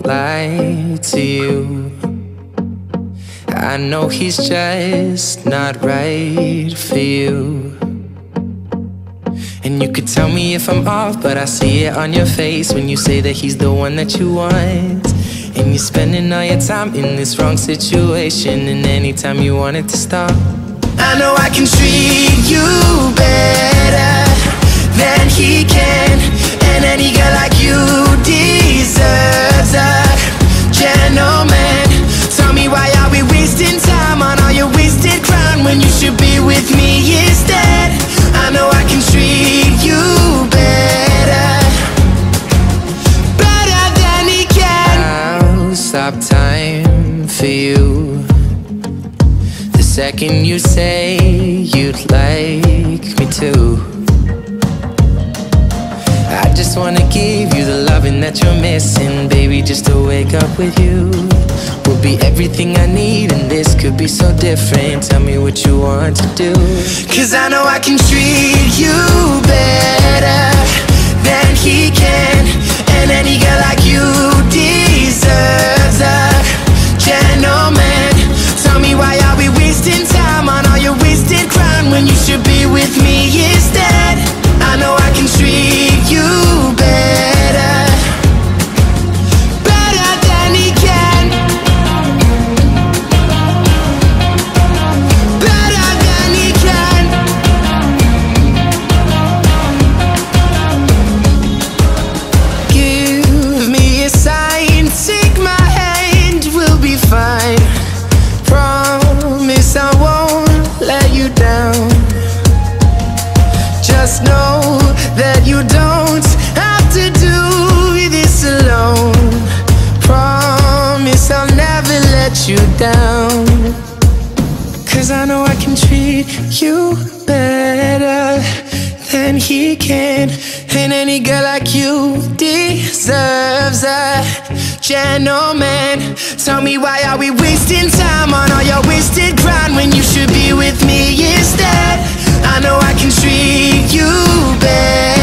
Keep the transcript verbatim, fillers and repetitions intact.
won't lie to you. I know he's just not right for you. And you could tell me if I'm off, but I see it on your face when you say that he's the one that you want. And you're spending all your time in this wrong situation, and anytime you want it to stop. I know I can treat you better than he can, and any girl like you deserves a gentleman. Tell me, why are we wasting time on all your wasted crown when you should be with me instead? I know I can treat you better, better than he can. I'll stop time for you the second you say you'd like me to. I just wanna give you the loving that you're missing, baby. Just to wake up with you will be everything I need, and this could be so different. Tell me what you want to do, 'cause I know I can treat you better than he can, and any girl like you deserves a gentleman. Tell me, why are we wasting time on all your wasted crown when you should be with me instead? I know I can treat you better, better than he can, better than he can. Give me a sign, take my hand, we'll be fine. Promise I won't let you down. Just know that you don't have to do this alone. Promise I'll never let you down, 'cause I know I can treat you better than he can, and any girl like you deserves a gentleman. Tell me, why are we wasting time on all your wasted crown when you should be with me instead? I know I can treat you better.